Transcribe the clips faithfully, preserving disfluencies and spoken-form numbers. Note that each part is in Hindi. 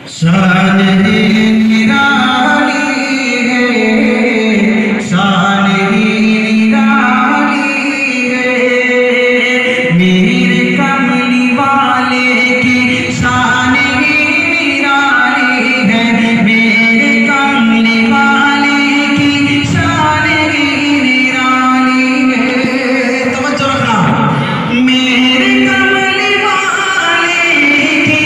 शान ही निराली है, शान ही निराली है, मेरे कमली वाले की शान ही निराली है, मेरे कमली वाले की शान ही निराली है। तवज्जो रखना, मेरे कमली वाले की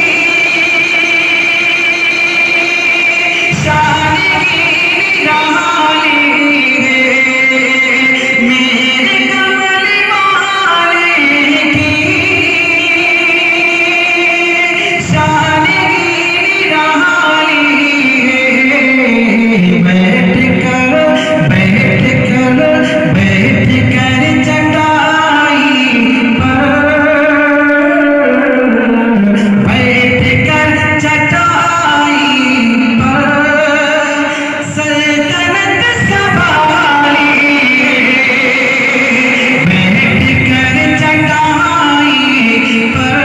शान ही निराली है, मेरे कमली वाले की शान ही निराली है। बैठ कर बैठ कर बैठ कर चटाई पर, बैठ कर चटाई पर सल्तनत संभाली है, बैठ कर चटाई पर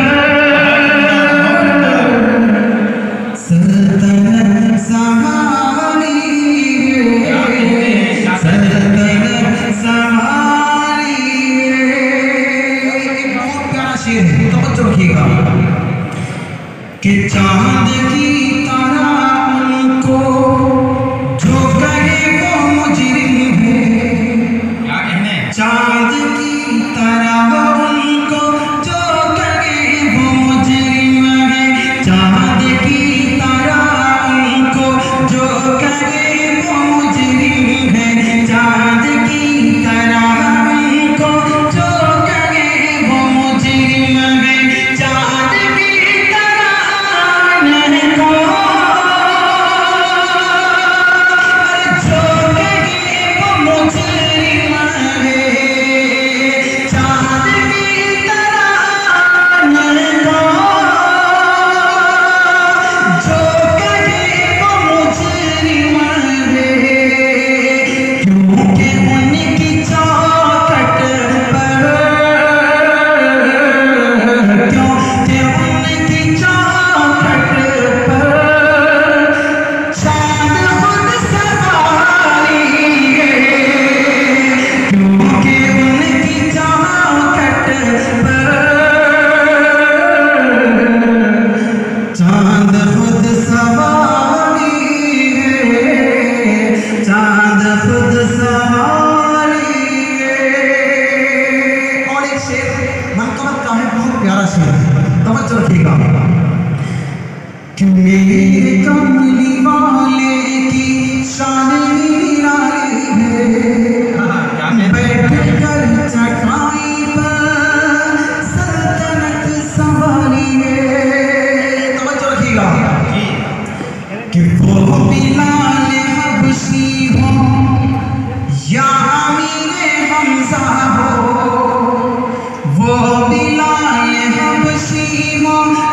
सल्तनत संभाली है, सल्तनत संभाली है। एक बहुत प्यारा शेर है, तवज्जो रखिएगा कि चांद की तरह उनको जो कहे वो मुजरिम है। क्या कहने? चांद की तरह उनको जो कहे वो मुजरिम है, चांद की तरह उनको जो कहे वो मुजरिम है, चांद की तरह उनको जो कहे वो मुजरिम है, चांद की तरह को जो कहे वो मुजरिम है, चांद की तरह को जो कहे वो मुजरिम है, क्योंकि उनकी चौखट पर, क्योंकि उनकी चौखट पर चांद खुद सवारी है, क्योंकि उनकी चौखट पर चांद खुद सवारी है, चांद खुद सवारी है। और एक शेर मनकबत का है, बहुत प्यारा शेर है, तवज्जो रखिएगा कि मेरे कमली वाले की शान ही निराली है, बैठ कर चटाई पर सल्तनत संभाली है। तवज्जो रखिएगा कि वो बिलाल हबशी हो या अमीरे हमजा हो, वो बिलाल हबशी हो